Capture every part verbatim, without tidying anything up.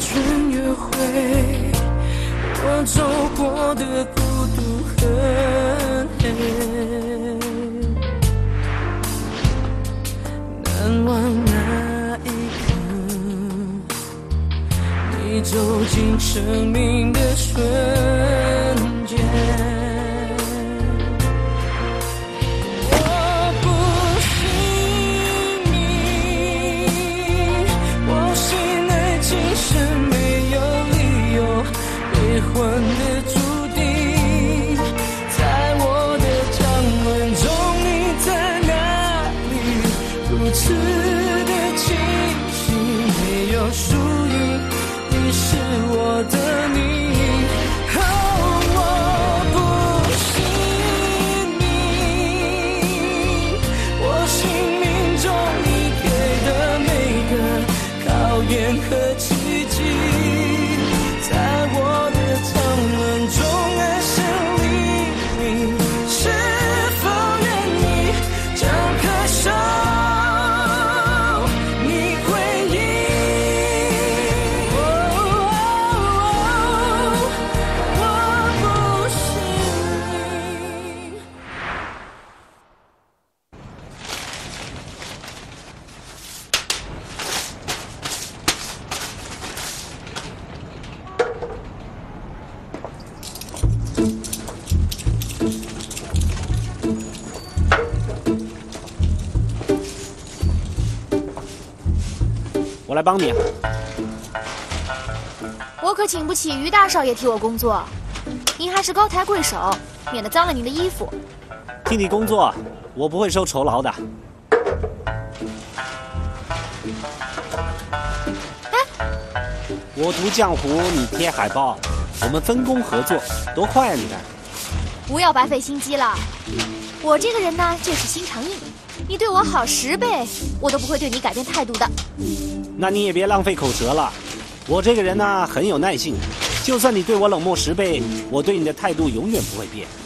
春约会，我走过的孤独很黑，难忘那一刻，你走进生命的瞬间。魂的注定，在我的长吻中，你在哪里？如此的清晰，没有输赢，你是我的你。哦，我不信你，我sinh命中你给的每个考验和奇迹，在我长吻中爱上黎明，是否愿意张开手，你回应？我不是你。 我来帮你。 我可请不起于大少爷替我工作，您还是高抬贵手，免得脏了您的衣服。 替你工作，我不会收酬劳的。 哎， 我涂浆糊，你贴海报，我们分工合作，多快啊！你看。 不要白费心机了，我这个人呢就是心肠硬，你对我好十倍，我都不会对你改变态度的。 那你也别浪费口舌了，我这个人呢很有耐性，就算你对我冷漠十倍，我对你的态度永远不会变。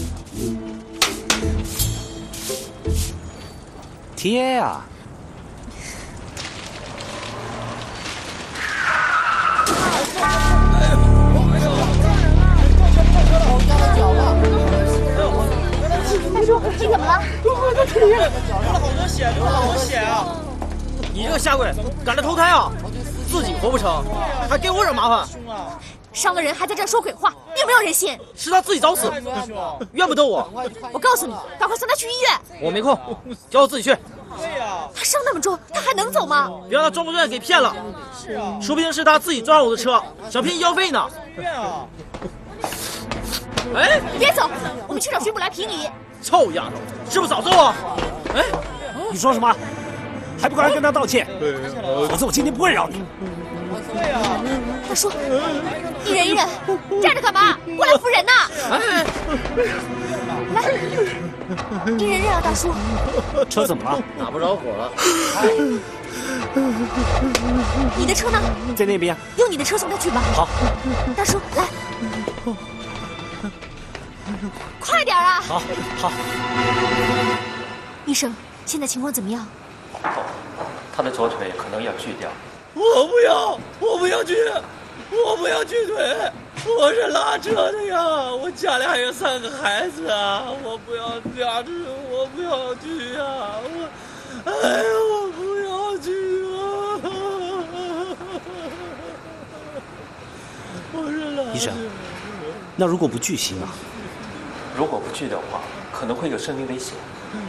贴啊！ 大叔，你怎么了？ 我的腿流了好多血，流了好多血啊！你这个下跪，赶着投胎啊！自己活不成，还给我惹麻烦。 伤了人还在这说鬼话，你有没有人性？ 是他自己找死，怨不得我。 我告诉你，赶快送他去医院。 我没空，叫我自己去。 对呀， 他伤那么重，他还能走吗？ 别让他中医院给骗了。 是啊， 说不定是他自己撞上我的车，想骗医药费呢。 对啊。 哎， 你别走，我们去找巡捕来评理。 臭丫头，是不是早揍啊？哎， 你说什么？还不快来跟他道歉？否则我今天不会饶你。 对呀， 大叔，你忍一忍，站着干嘛？过来扶人呐！ 哎， 来，你忍忍啊，大叔。 车怎么了？ 打不着火了。 你的车呢？ 在那边。 用你的车送他去吧。 好， 大叔，来，快点啊！ 好，好。 医生，现在情况怎么样？ 他的左腿可能要锯掉。 我不要，我不要锯，我不要锯腿，我是拉车的呀，我家里还有三个孩子啊，我不要拉车，我不要锯呀，我，哎呀，我不要锯啊！我是拉车。 医生，那如果不锯行吗？ 如果不锯的话，可能会有生命危险。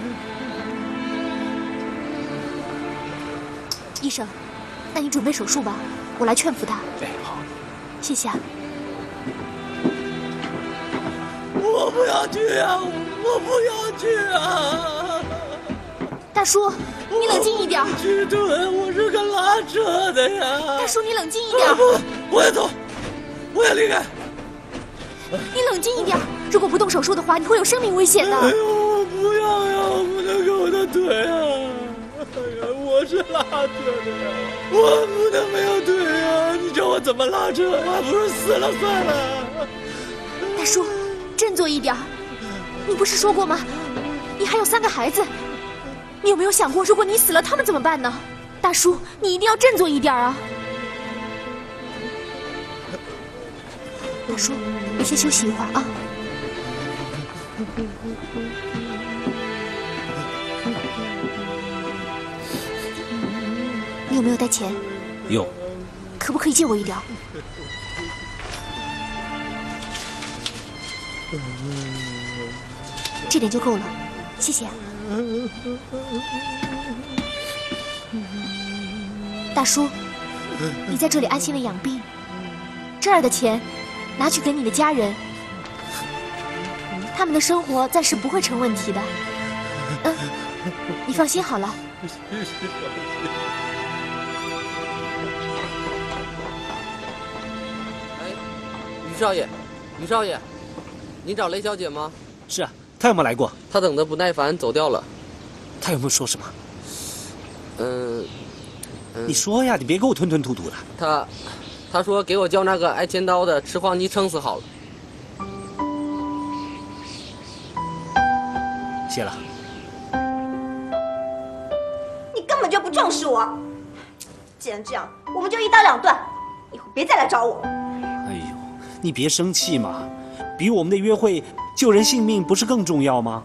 医生，那你准备手术吧，我来劝服他。 哎，好， 谢谢啊。 我不要锯啊！我不要锯啊！ 大叔，你冷静一点。 锯腿，我是个拉车的呀。 大叔，你冷静一点。 不，我要走，我要离开。 你冷静一点，如果不动手术的话，你会有生命危险的。 哎呦，我不要呀！我不能给我的腿啊！哎呀，我是拉车的呀，我不能没有腿啊！你叫我怎么拉车？还不如死了算了。 大叔，振作一点。你不是说过吗？你还有三个孩子，你有没有想过，如果你死了，他们怎么办呢？大叔，你一定要振作一点啊！ 大叔，你先休息一会儿啊。你有没有带钱？ 有。 可不可以借我一点？这点就够了，谢谢。大叔，你在这里安心的养病，这儿的钱拿去给你的家人，他们的生活暂时不会成问题的。嗯，你放心好了。 哎，于少爷，于少爷，您找雷小姐吗？ 是啊，她有没有来过？ 她等得不耐烦走掉了。 她有没有说什么？ 嗯。 你说呀，你别给我吞吞吐吐的。 他，他说给我叫那个爱切刀的吃黄鸡撑死好了。 谢了。 你根本就不重视我。既然这样，我们就一刀两断，以后别再来找我。 哎呦，你别生气嘛，比我们的约会救人性命不是更重要吗？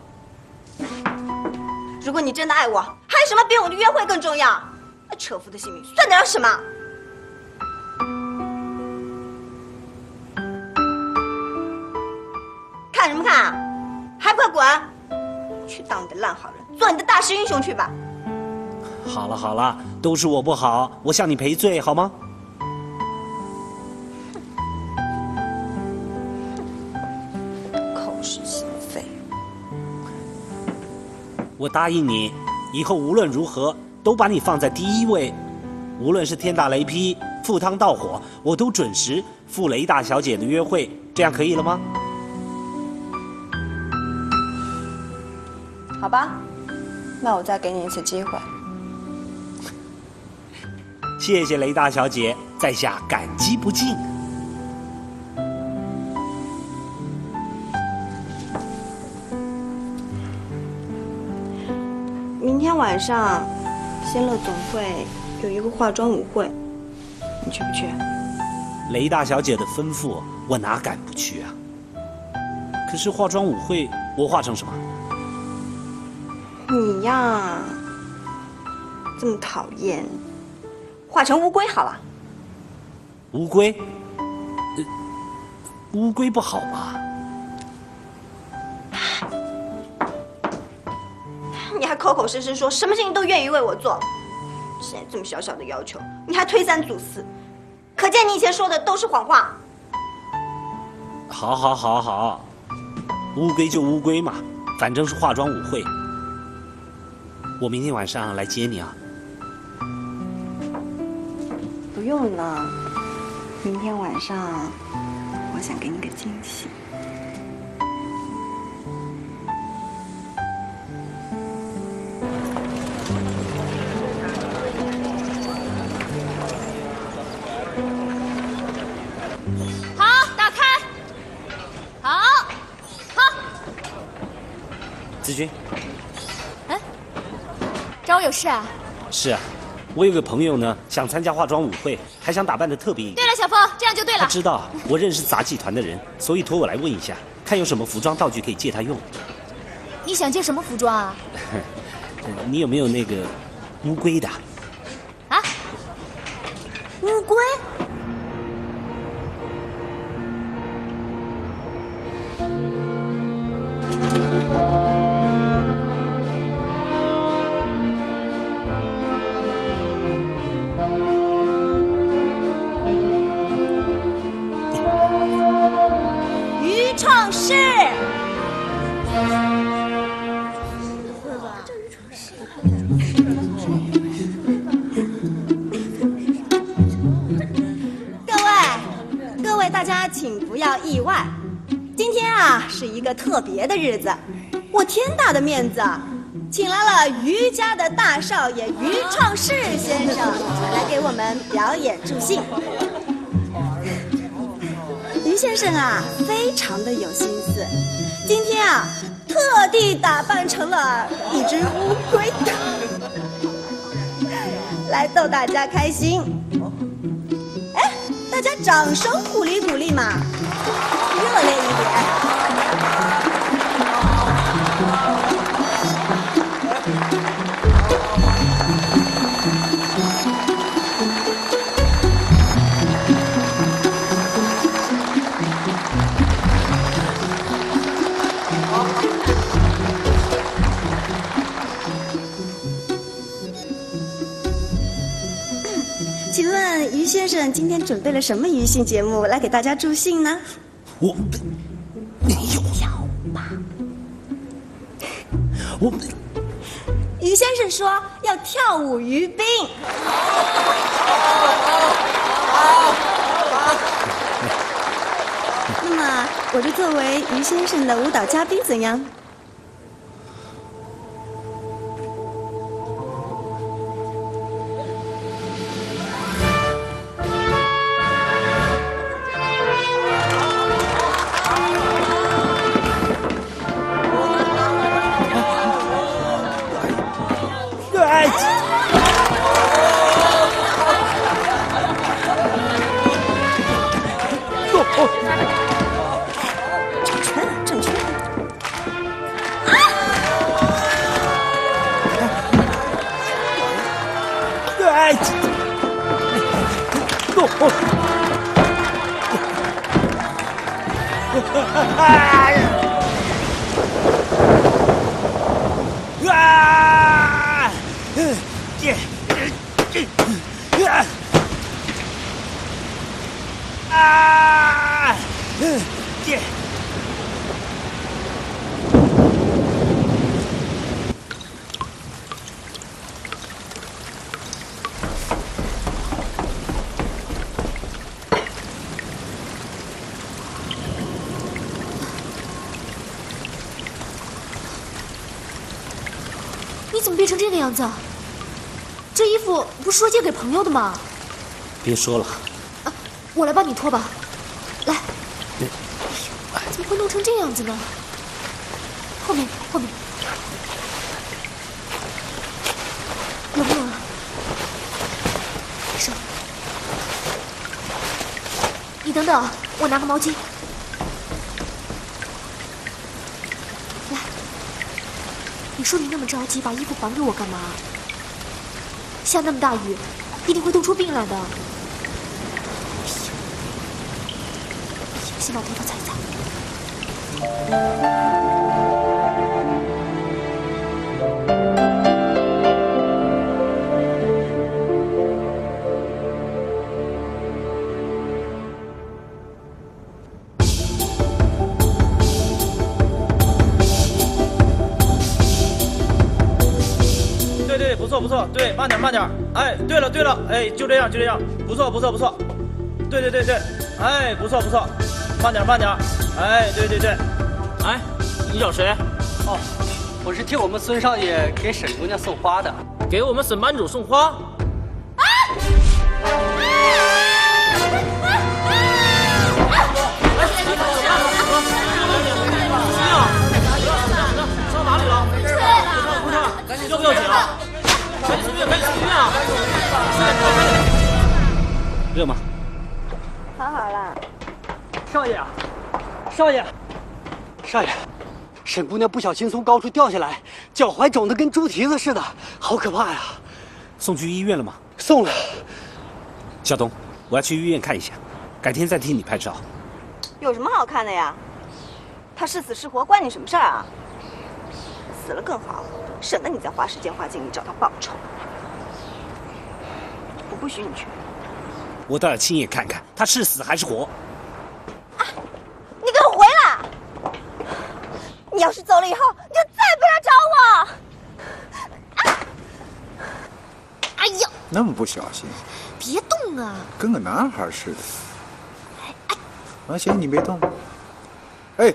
如果你真的爱我，还有什么比我们的约会更重要？那车夫的性命算得了什么？看什么看啊？还不快滚！去当你的烂好人，做你的大师英雄去吧！ 好了好了，都是我不好，我向你赔罪好吗？ 口是心非。 我答应你，以后无论如何都把你放在第一位，无论是天打雷劈、赴汤蹈火，我都准时赴雷大小姐的约会，这样可以了吗？ 好吧，那我再给你一次机会。 谢谢雷大小姐，在下感激不尽。 明天晚上，仙乐总会有一个化妆舞会，你去不去？ 雷大小姐的吩咐，我哪敢不去啊？可是化妆舞会，我化成什么？ 你呀，这么讨厌，化成乌龟好了。 乌龟？呃，乌龟不好吧？ 你还口口声声说什么事情都愿意为我做，现在这么小小的要求，你还推三阻四，可见你以前说的都是谎话。 好，好，好，好，乌龟就乌龟嘛，反正是化妆舞会。我明天晚上来接你啊。 不用了，明天晚上我想给你个惊喜。 好，打开。好，好。 子君。 嗯，找我有事啊？ 是啊，我有个朋友呢，想参加化妆舞会，还想打扮得特别一点。 对了，小峰，这样就对了。 他知道我认识杂技团的人，所以托我来问一下，看有什么服装道具可以借他用。 你想借什么服装啊？ 你有没有那个乌龟的？ 啊？乌龟？ 于创世。各位，各位大家请不要意外，今天啊是一个特别的日子，我天大的面子，请来了于家的大少爷于创世先生来给我们表演助兴。于先生啊，非常的有心思，今天啊，特地打扮成了一只乌龟，来逗大家开心。哎，大大家掌声鼓励鼓励嘛，热烈一点。请问于先生今天准备了什么娱性节目来给大家助兴呢？ 我没有吧？ 我于先生说要跳舞于冰。那么我就作为于先生的舞蹈嘉宾怎样？ 你怎么变成这个样子？这衣服不是说借给朋友的吗？ 别说了， 啊，我来帮你脱吧。来，怎么会弄成这样子呢？后面，后面，冷不冷啊？手，你等等，我拿个毛巾。来，你说你那么着急把衣服还给我干嘛？下那么大雨，一定会冻出病来的。哎呀，先把头发擦一擦。 对对，不错不错，对，慢点慢点。哎，对了对了，哎，就这样就这样，不错不错不错。对对对对，哎，不错不错，慢点慢点。哎，对对对。 哎，你找谁？哦，我是替我们孙少爷给沈姑娘送花的。 给我们沈班主送花？啊！上哪里了？赶紧要不要紧啊？赶紧出院，赶紧出院啊！ 热吗？ 好好了。 少爷啊，少爷，少爷，沈姑娘不小心从高处掉下来，脚踝肿得跟猪蹄子似的，好可怕呀！ 送去医院了吗？ 送了。 小东，我要去医院看一下，改天再替你拍照。 有什么好看的呀？他是死是活关你什么事儿啊？死了更好，省得你再花时间花精力找他报仇。我不许你去。 我倒要亲眼看看他是死还是活。 啊！你给我回来！你要是走了以后，你就再不要找我！啊！哎呀！ 那么不小心， 别动啊！ 跟个男孩似的。啊，行，你别动。哎，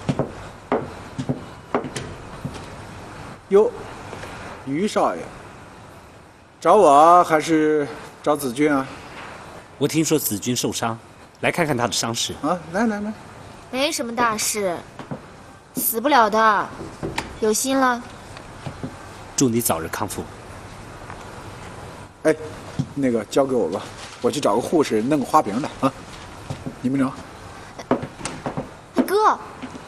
哟，于少爷，找我还是找子君啊？ 我听说子君受伤，来看看他的伤势。 啊，来来来， 没什么大事，死不了的，有心了。 祝你早日康复。 哎，那个交给我吧。 我去找个护士弄个花瓶来啊！你们整。 哥，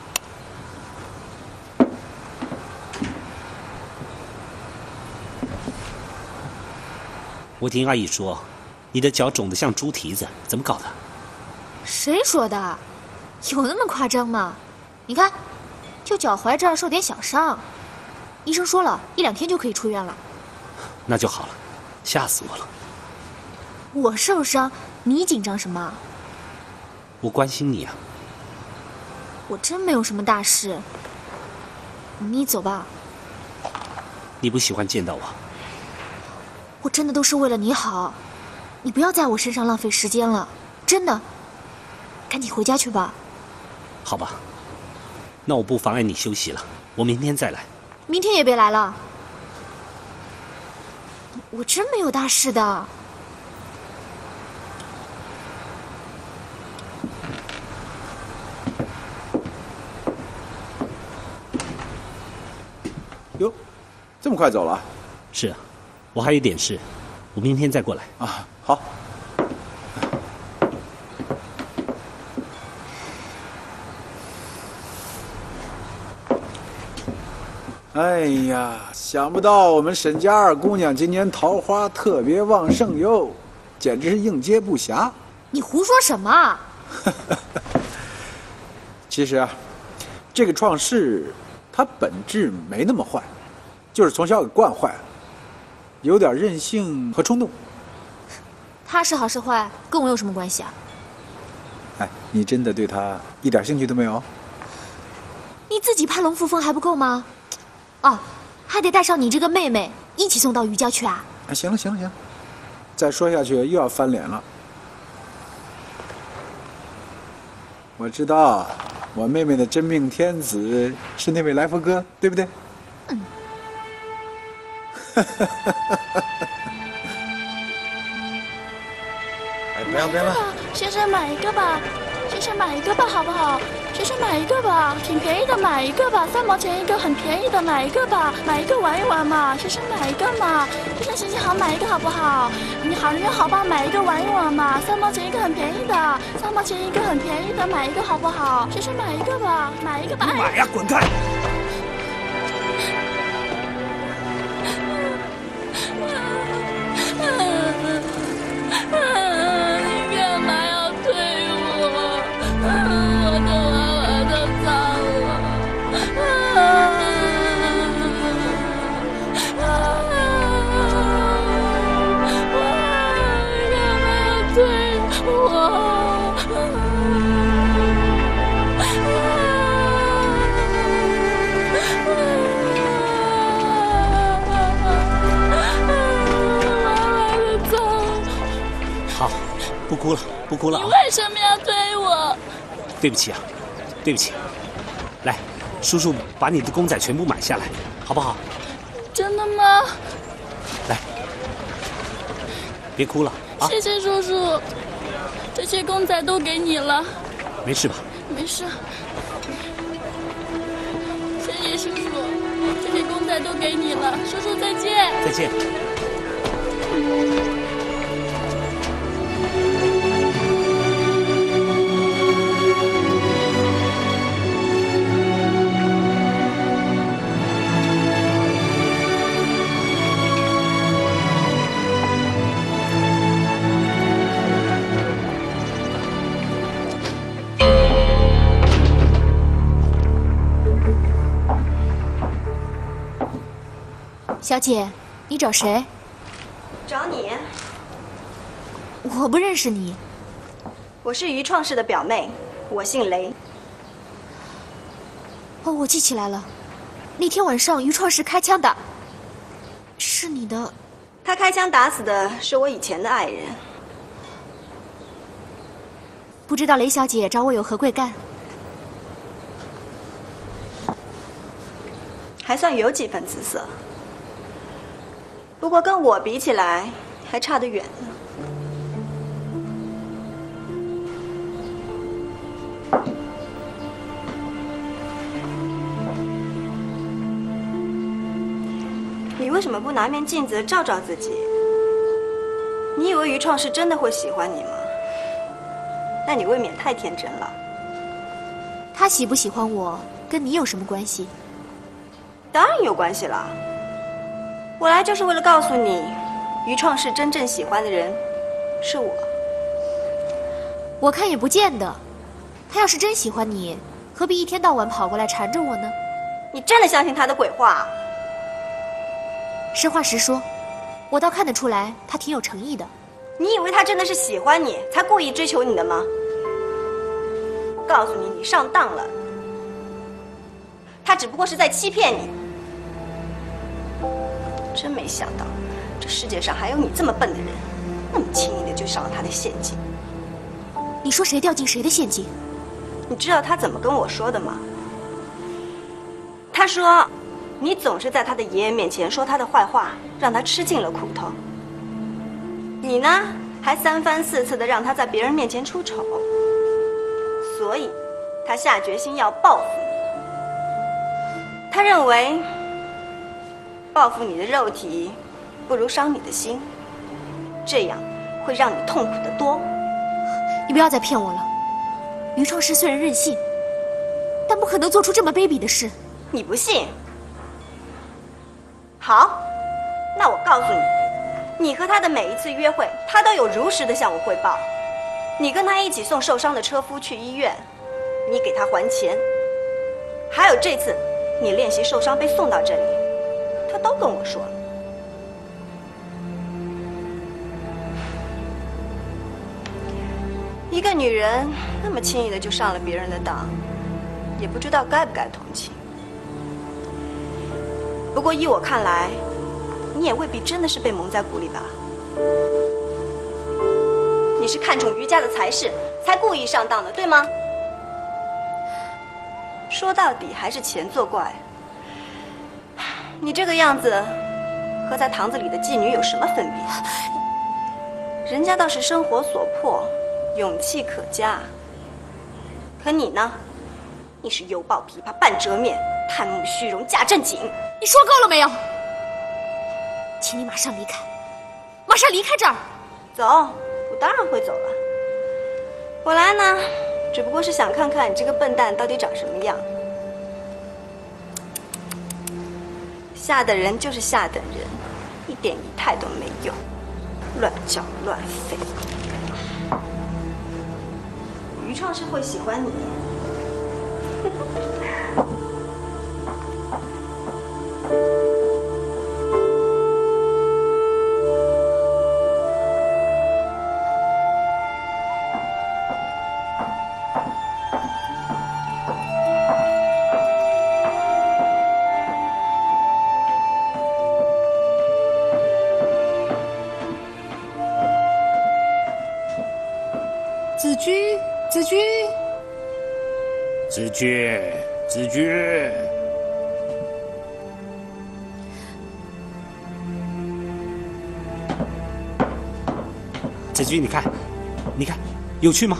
我听阿姨说，你的脚肿得像猪蹄子，怎么搞的？ 谁说的？有那么夸张吗？你看，就脚踝这儿受点小伤，医生说了一两天就可以出院了。 那就好了，吓死我了。 我受伤，你紧张什么？ 我关心你啊。 我真没有什么大事，你走吧。 你不喜欢见到我？ 我真的都是为了你好，你不要在我身上浪费时间了，真的。赶紧回家去吧。 好吧，那我不妨碍你休息了，我明天再来。 明天也别来了，我真没有大事的。 哟，这么快走了？ 是啊，我还有点事，我明天再过来。 啊，好。哎呀，想不到我们沈家二姑娘今年桃花特别旺盛哟，简直是应接不暇。 你胡说什么？ 其实啊，这个创世他本质没那么坏，就是从小给惯坏了，有点任性和冲动。 他是好是坏，跟我有什么关系啊？ 哎，你真的对他一点兴趣都没有？ 你自己攀龙附凤还不够吗？哦，还得带上你这个妹妹一起送到余家去啊！ 啊，行了行了行了，再说下去又要翻脸了。我知道，我妹妹的真命天子是那位来福哥，对不对？ 嗯。 哎，不要不要了， 先生买一个吧，先生买一个吧，好不好？先生买一个吧，挺便宜的，买一个吧，三毛钱一个，很便宜的，买一个吧，买一个玩一玩嘛。先生买一个嘛，先生行行好，买一个好不好？你好人缘好吧，买一个玩一玩嘛，三毛钱一个，很便宜的，三毛钱一个，很便宜的，买一个好不好？先生买一个吧，买一个吧。 你买呀，滚开！ 你干嘛要推我？我的娃娃都脏了。你干嘛要推我？ 好，不哭了，不哭了啊！ 你为什么要推我？ 对不起啊，对不起。来，叔叔把你的公仔全部买下来，好不好？ 真的吗？ 来，别哭了啊！ 谢谢叔叔，这些公仔都给你了。 没事吧？ 没事。谢谢叔叔，这些公仔都给你了，叔叔再见。 再见。 小姐，你找谁？ 找你。 我不认识你。 我是余创世的表妹，我姓雷。 哦，我记起来了，那天晚上余创世开枪的，是你的。 他开枪打死的是我以前的爱人。 不知道雷小姐找我有何贵干？ 还算有几分姿色。不过跟我比起来，还差得远呢。你为什么不拿面镜子照照自己？ 你以为于创是真的会喜欢你吗？那你未免太天真了。 他喜不喜欢我，跟你有什么关系？ 当然有关系了。我来就是为了告诉你，于创是真正喜欢的人，是我。 我看也不见得。他要是真喜欢你，何必一天到晚跑过来缠着我呢？ 你真的相信他的鬼话？ 实话实说，我倒看得出来，他挺有诚意的。 你以为他真的是喜欢你，才故意追求你的吗？我告诉你，你上当了。他只不过是在欺骗你。真没想到，这世界上还有你这么笨的人，那么轻易的就上了他的陷阱。 你说谁掉进谁的陷阱？ 你知道他怎么跟我说的吗？他说，你总是在他的爷爷面前说他的坏话，让他吃尽了苦头。你呢，还三番四次的让他在别人面前出丑，所以，他下决心要报复你。他认为，报复你的肉体，不如伤你的心，这样会让你痛苦得多。 你不要再骗我了。于创世虽然任性，但不可能做出这么卑鄙的事。 你不信？好，那我告诉你，你和他的每一次约会，他都有如实的向我汇报。你跟他一起送受伤的车夫去医院，你给他还钱，还有这次你练习受伤被送到这里，他都跟我说了。一个女人那么轻易的就上了别人的当，也不知道该不该同情。不过依我看来，你也未必真的是被蒙在鼓里吧？你是看中于家的才势，才故意上当的，对吗？说到底还是钱作怪。你这个样子，和在堂子里的妓女有什么分别？人家倒是生活所迫，勇气可嘉。可你呢？你是犹抱琵琶半遮面，贪慕虚荣假正经。 你说够了没有？请你马上离开，马上离开这儿。 走，我当然会走了。我来呢，只不过是想看看你这个笨蛋到底长什么样。下等人就是下等人，一点仪态都没有，乱叫乱吠。于创是会喜欢你。 子君，子君， 子君，子君。子君，你看，你看，有趣吗？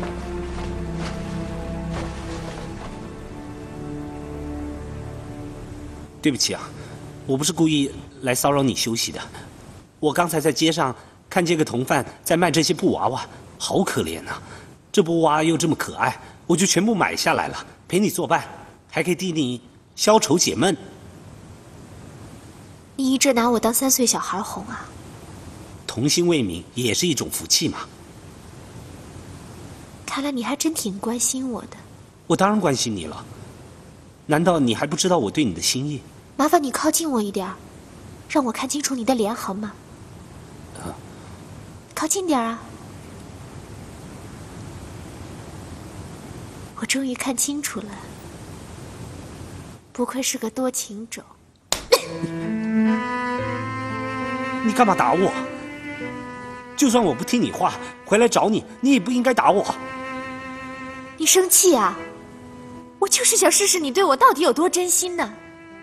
对不起啊，我不是故意来骚扰你休息的。我刚才在街上看见个同贩在卖这些布娃娃，好可怜呐、啊！这布娃又这么可爱，我就全部买下来了，陪你作伴，还可以替你消愁解闷。 你一直拿我当三岁小孩哄啊？ 童心未泯也是一种福气嘛。 看来你还真挺关心我的。 我当然关心你了，难道你还不知道我对你的心意？ 麻烦你靠近我一点，让我看清楚你的脸好吗？ 啊， 靠近点啊！我终于看清楚了，不愧是个多情种。 你干嘛打我？就算我不听你话，回来找你，你也不应该打我。 你生气啊？我就是想试试你对我到底有多真心呢。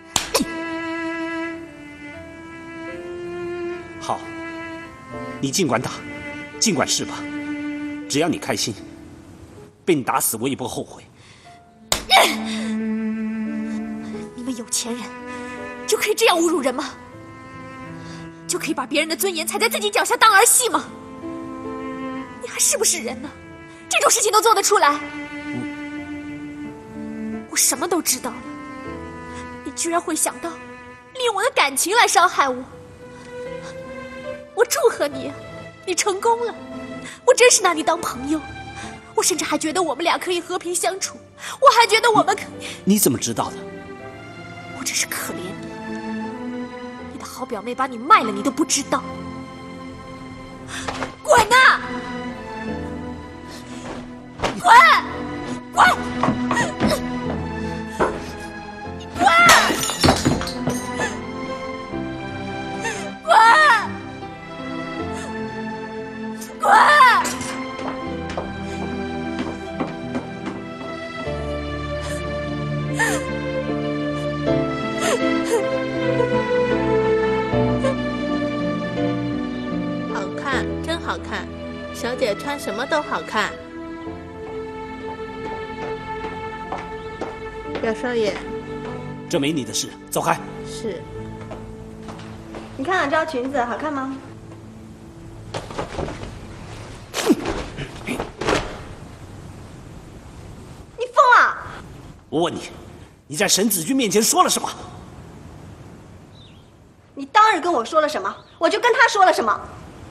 好，你尽管打，尽管试吧，只要你开心。被你打死我也不后悔。 你们有钱人就可以这样侮辱人吗？ 就可以把别人的尊严踩在自己脚下当儿戏吗？你还是不是人呢？这种事情都做得出来？我什么都知道了，你居然会想到利用我的感情来伤害我。我祝贺你，你成功了。我真是拿你当朋友，我甚至还觉得我们俩可以和平相处，我还觉得我们可…… 你怎么知道的？ 我真是可怜你，你的好表妹把你卖了，你都不知道。滚呐！滚！滚！滚！滚！滚！ 好看，真好看，小姐穿什么都好看。表少爷， 这没你的事，走开。 是。 你看这条裙子好看吗？你疯了！ 我问你，你在沈子君面前说了什么？ 你当日跟我说了什么，我就跟他说了什么。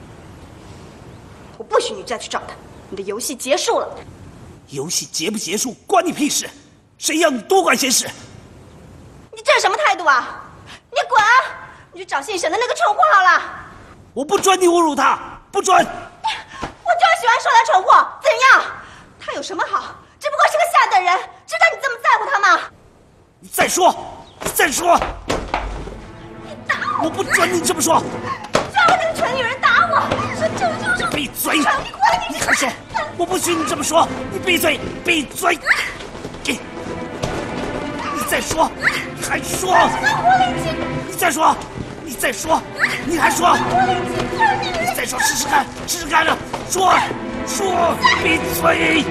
我不许你再去找他，你的游戏结束了。 游戏结不结束关你屁事，谁要你多管闲事？ 你这是什么态度啊？你滚！你去找姓沈的那个蠢货好了。 我不准你侮辱他，不准！ 我就是喜欢说他蠢货，怎样？他有什么好？只不过是个下等人，知道你这么在乎他吗？ 你再说，你再说！ 你打我！ 我不准你这么说！ 叫那个蠢女人打我！说救救救！ 闭嘴！ 你滚！ 你还说？我不许你这么说！你闭嘴！闭嘴！你你再说！你还说？你再说！你再说！你还说？你再说试试看！试试看了！说说！闭嘴！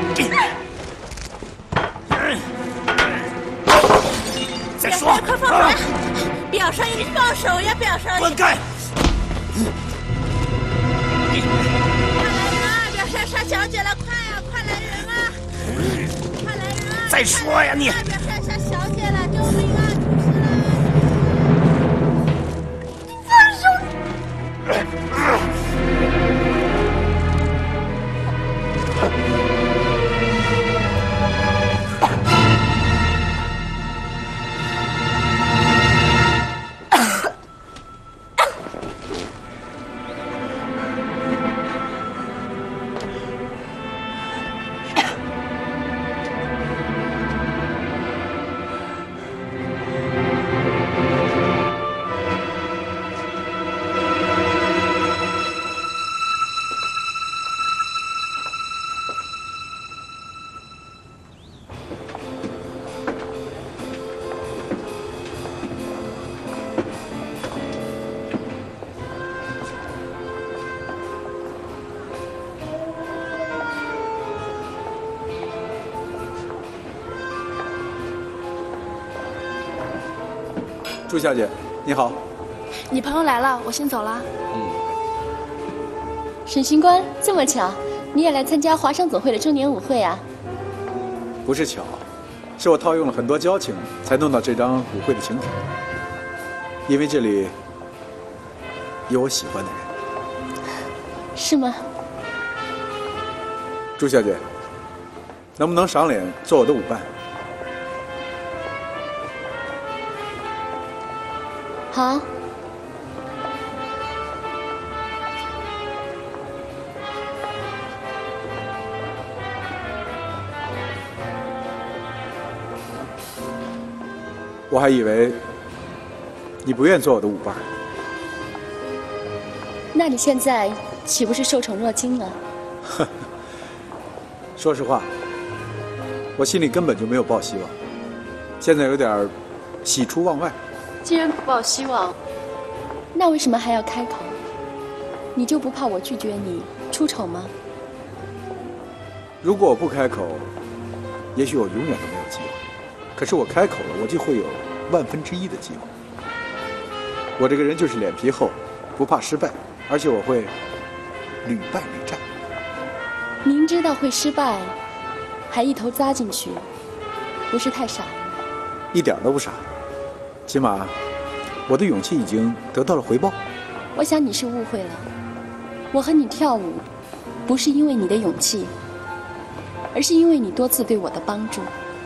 再说！ 快放开！表少爷，你放手呀！表少爷！ 滚开！ 快来人啊！表少爷杀小姐了！快啊！快来人啊！快来人啊！ 再说呀你！ 表少爷杀小姐了！救命啊！ 你放手！ 朱小姐，你好。 你朋友来了，我先走了。 嗯。 沈巡官，这么巧，你也来参加华商总会的周年舞会啊？ 不是巧，是我套用了很多交情，才弄到这张舞会的请帖。因为这里有我喜欢的人。 是吗？ 朱小姐，能不能赏脸做我的舞伴？ 好。 我还以为你不愿做我的舞伴。 那你现在岂不是受宠若惊了？ 说实话，我心里根本就没有抱希望，现在有点喜出望外。 既然不抱希望，那为什么还要开口？你就不怕我拒绝你出丑吗？ 如果我不开口，也许我永远都没有机会。可是我开口了，我就会有万分之一的机会。我这个人就是脸皮厚， 不怕失败，而且我会屡败屡战。 明知道会失败，还一头扎进去，不是太傻？ 一点都不傻，起码我的勇气已经得到了回报。 我想你是误会了，我和你跳舞，不是因为你的勇气，而是因为你多次对我的帮助。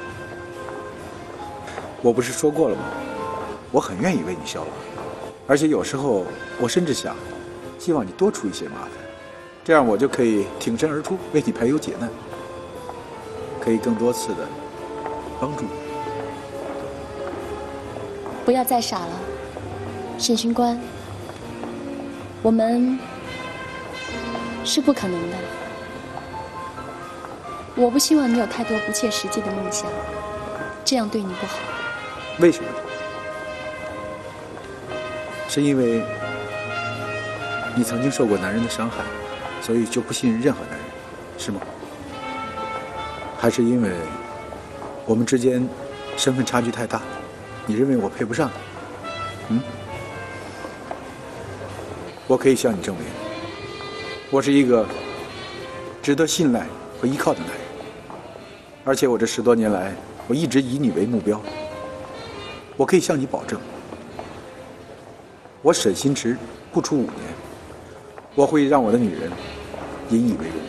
我不是说过了吗？我很愿意为你效劳，而且有时候我甚至想，希望你多出一些麻烦，这样我就可以挺身而出，为你排忧解难，可以更多次的帮助你。 不要再傻了，审讯官，我们是不可能的。我不希望你有太多不切实际的梦想，这样对你不好。 为什么？是因为你曾经受过男人的伤害，所以就不信任任何男人，是吗？还是因为我们之间身份差距太大，你认为我配不上你？嗯？我可以向你证明，我是一个值得信赖和依靠的男人，而且我这十多年来，我一直以你为目标。我可以向你保证，我沈新池不出五年，我会让我的女人引以为荣。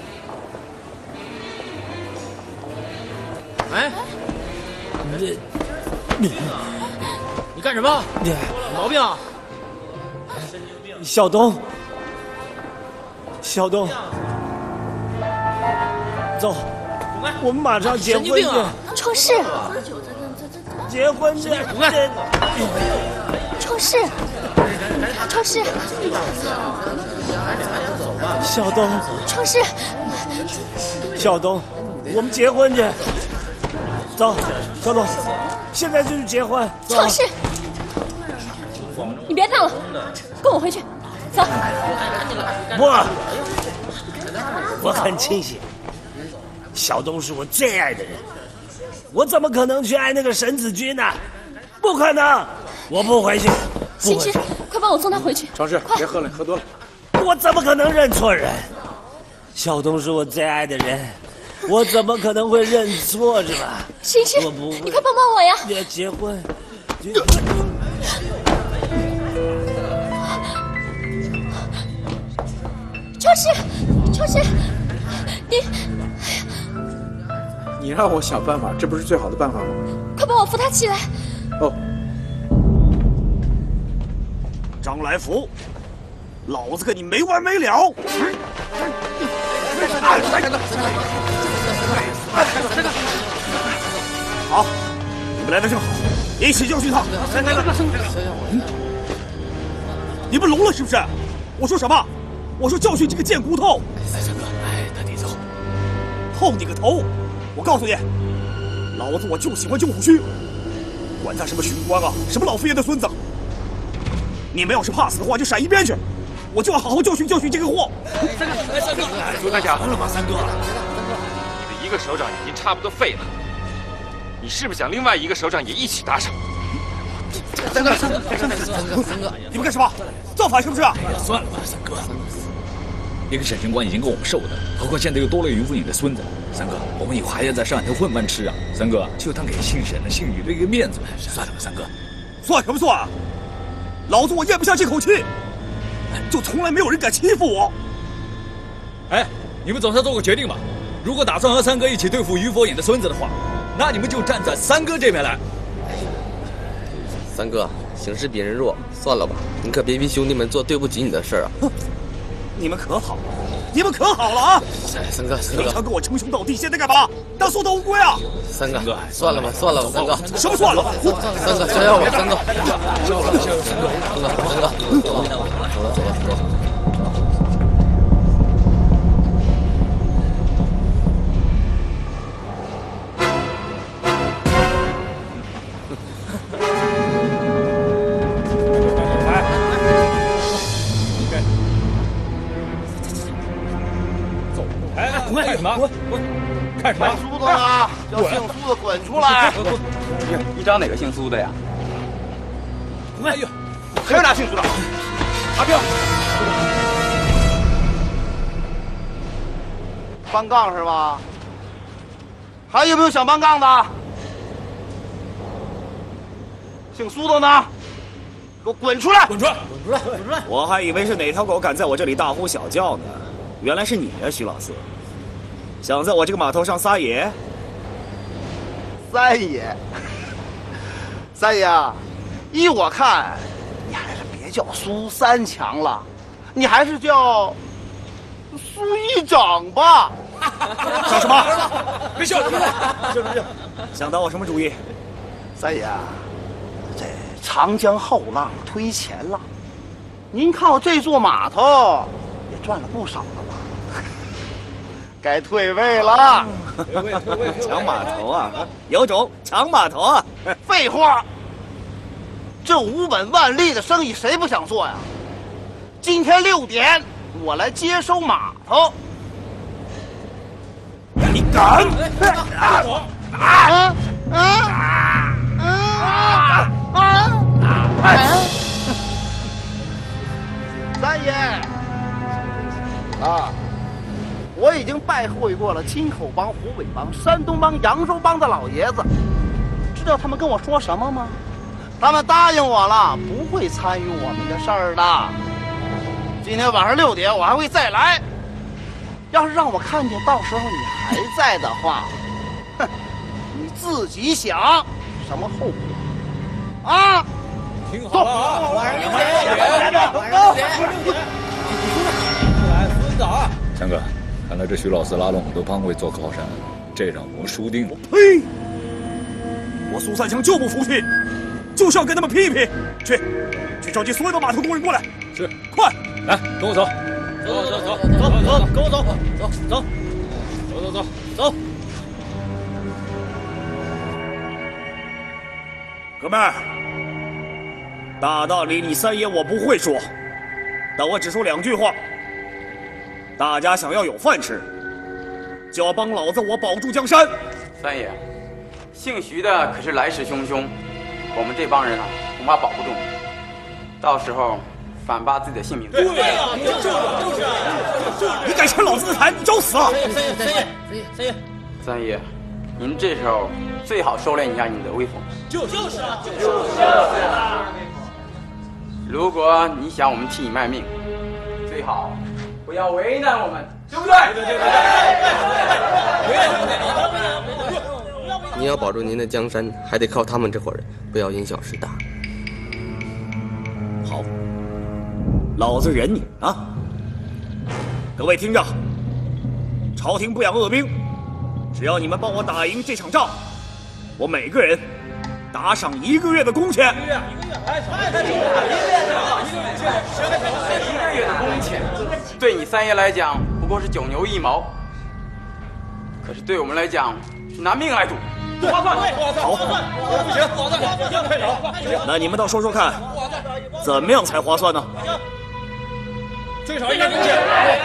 哎，你你你干什么？你有毛病啊！ 小东，小东，走，我们马上结婚去。 出事！ 结婚去！ 出事！出事！ 小东， 出事！ 小东，我们结婚去。走，小东，现在就去结婚。 出事！你别闹了，跟我回去。走。 不，我很庆幸，小东是我最爱的人。我怎么可能去爱那个沈子君呢？不可能！我不回去。 新之，快帮我送他回去。 常氏，别喝了，喝多了。 我怎么可能认错人？小东是我最爱的人，我怎么可能会认错是吧？ 新之， 我不会。 你快帮帮我呀！ 别结婚。 秋实，秋实，你。 你让我想办法，这不是最好的办法吗？ 快帮我扶他起来！ 哦， 张来福，老子跟你没完没了！好，你们来的正好，一起教训他！你们聋了是不是？我说什么？我说教训这个贱骨头！ 三哥，哎，他得走。 透你个头！我告诉你，老子我就喜欢救虎须，管他什么巡官啊，什么老佛爷的孙子！你们要是怕死的话，就闪一边去，我就要好好教训教训这个货！ 三哥，哎，三哥，朱大侠，完了吧，三哥，你的一个手掌已经差不多废了，你是不是想另外一个手掌也一起搭上？ 三哥，三哥，三哥，三哥，三哥， 你们干什么？造反是不是？ 哎呀，算了吧，三哥。一个审讯官已经够我们受的，何况现在又多了于府尹的孙子。三哥，我们以后还要在上海头混饭吃啊！三哥，就当给姓沈的、姓宇的一个面子吧。算了吧，三哥。 算什么算啊？老子我咽不下这口气，就从来没有人敢欺负我。 哎，你们总算做个决定吧。如果打算和三哥一起对付于佛尹的孙子的话，那你们就站在三哥这边来。 三哥，形势比人弱，算了吧，你可别逼兄弟们做对不起你的事儿啊！ 哼，你们可好，你们可好了啊！ 三哥，三哥， 平常跟我称兄道弟，现在干嘛？当缩头乌龟啊！ 三哥，算了吧，算了吧，三哥， 什么算了？ 三哥，逍遥吧，三哥，三哥，三哥，三哥，三哥，走了，走了，走了，走了。 干什么？滚滚！干什么？ 姓苏的呢？叫姓苏的滚出来！ 你找哪个姓苏的呀？ 哎呦， 还有哪姓苏的？ 阿彪，搬杠是吧？还有没有想搬杠的？姓苏的呢？给我滚出来！ 滚出来！ 滚出来！滚出来！ 我还以为是哪条狗敢在我这里大呼小叫呢，原来是你呀，徐老四，想在我这个码头上撒野？ 三爷，三爷，依我看，你还是别叫苏三强了，你还是叫苏一长吧。 笑什么？别笑！别笑！想打我什么主意？ 三爷，这长江后浪推前浪，您靠这座码头也赚了不少了吧？该退位了。 退位，退位！抢码头啊，有种！抢码头啊！ 废话，这无本万利的生意谁不想做呀？今天六点我来接收码头。 你敢？ 啊啊啊啊啊！三爷啊！我已经拜会过了金口帮、湖北帮、山东帮、扬州帮的老爷子，知道他们跟我说什么吗？他们答应我了，不会参与我们的事儿的。今天晚上六点我还会再来，要是让我看见到时候你还在的话，哼，你自己想什么后果啊？ 听好了啊，晚上六点，晚上六点，来，孙子啊！ 强哥。看来这徐老四拉拢很多帮会做靠山，这让我输定了。 呸！我苏三强就不服气，就是要跟他们拼一拼。去，去召集所有的码头工人过来。 是， 快来，跟我走。 走走走走走，跟我走，走走走走走走。 哥们儿，大道理你三爷我不会说，但我只说两句话。大家想要有饭吃，就要帮老子我保住江山。 三爷，姓徐的可是来势汹汹，我们这帮人啊，恐怕保不住。到时候反把自己的性命。 对呀，就是就是就是。 你敢拆老子的台，你找死啊！ 三爷，三爷，三爷，三爷， 三爷，您这时候最好收敛一下你的威风。 就就是啊，就是啊。如果你想我们替你卖命，最好。不要为难我们，对不对？对对对对。你要保住您的江山，还得靠他们这伙人，不要因小失大。 好，老子忍你啊！各位听着，朝廷不养恶兵，只要你们帮我打赢这场仗，我每个人打赏一个月的工钱。 一个月，一个月，哎，一个月，一个月的工钱。对你三爷来讲不过是九牛一毛，可是对我们来讲是拿命来赌。 划算， 好， 不行，划算，太少，不行。 那你们倒说说看，怎么样才划算呢？ 最少一年工钱。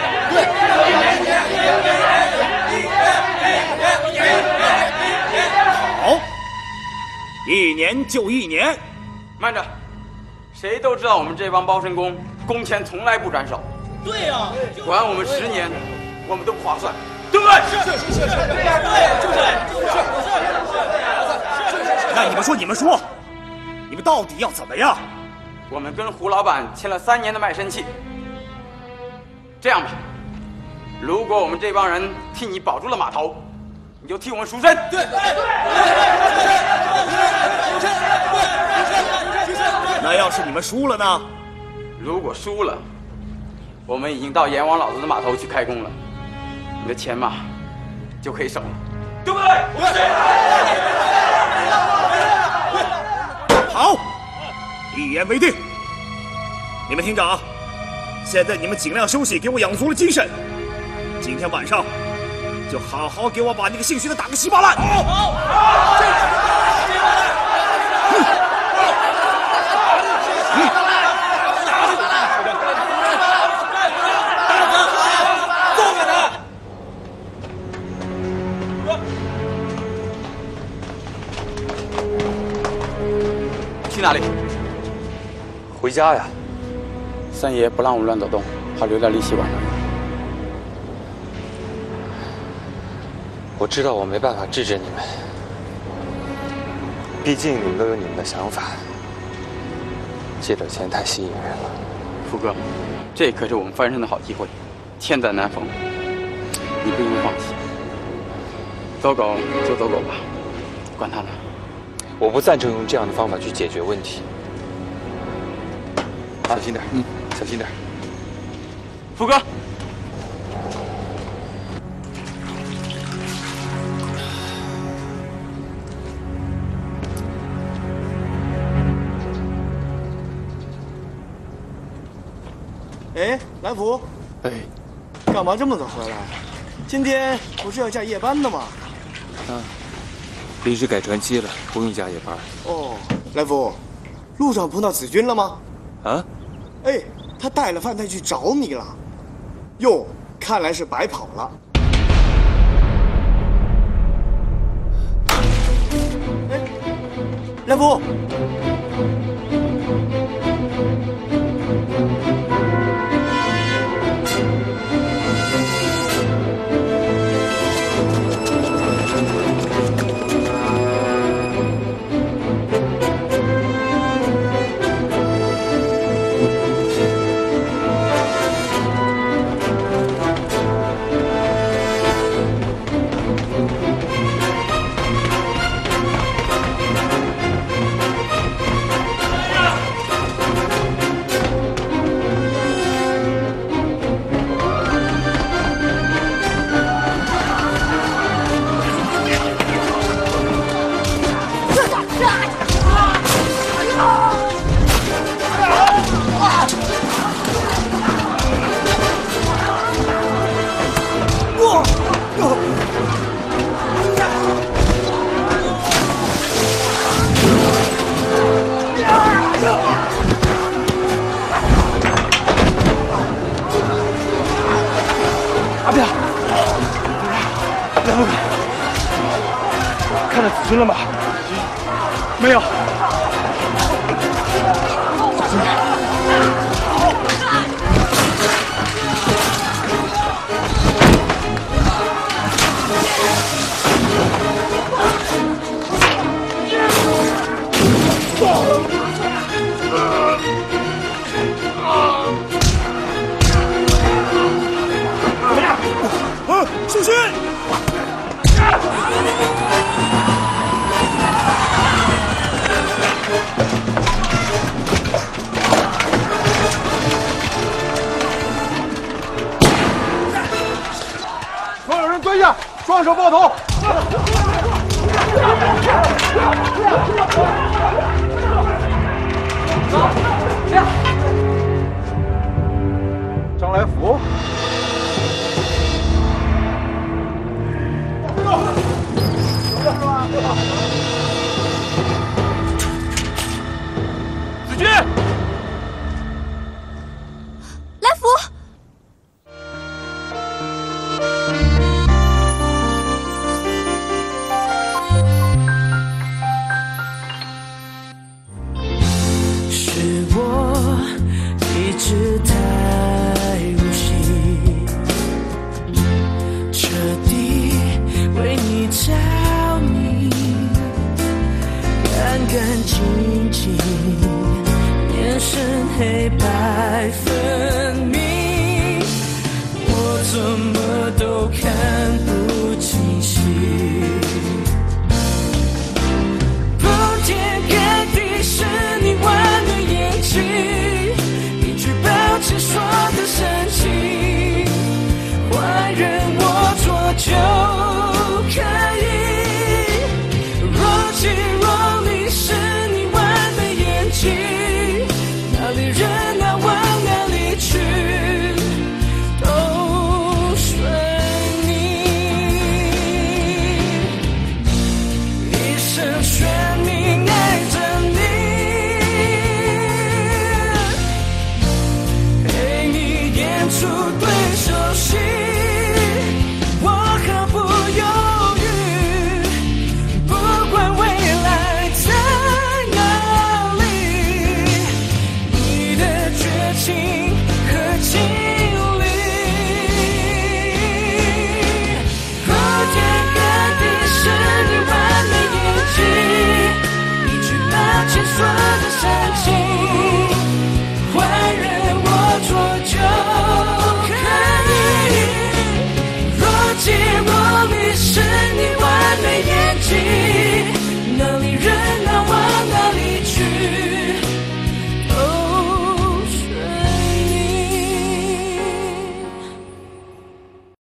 好，一年就一年。 慢着，谁都知道我们这帮包身工工钱从来不转手。 对呀、啊， 管我们十年，我们都不划算，对不对？ 是是是是，就是就是。 那你们说，你们说，你们到底要怎么样？ 我们跟胡老板签了三年的卖身契。这样吧，如果我们这帮人替你保住了码头，你就替我们赎身。对。 那要是你们输了呢？ 如果输了。我们已经到阎王老子的码头去开工了，你的钱嘛，就可以省了，对不对？ 好，一言为定。你们听着啊，现在你们尽量休息，给我养足了精神。今天晚上就好好给我把那个姓徐的打个稀巴烂。好，好。 去哪里？ 回家呀。 三爷不让我们乱走动，怕留点力气晚上用。 我知道我没办法制止你们，毕竟你们都有你们的想法。借点钱太吸引人了。 福哥，这可是我们翻身的好机会，千载难逢，你不应该放弃。走狗就走狗吧，管他呢。 我不赞成用这样的方法去解决问题。小心点，嗯，小心点。 福哥。 哎，来福， 哎， 干嘛这么早回来？今天不是要加夜班的吗？ 啊，临时改船期了，不用加夜班。 哦，来福，路上碰到子君了吗？ 啊？ 哎，他带了饭菜去找你了。哟，看来是白跑了。哎，来福。 阿彪，来福，看到子君了吗？没有。小心点。 小心！ 所有人蹲下，双手抱头。张来福。 子君， 来福， 是我一直太入戏，彻底为你着迷，干干净净，眼神黑白分明，我怎么都看不清晰。铺天盖地是你弯的眼睛，一句抱歉说的深情，坏人我做就可以。若即若离是你弯的眼睛，哪里人哪往哪里去，都随你。一生悬命爱着你，陪你演出对手戏，我毫不犹豫，不管未来在哪里，你的绝情情。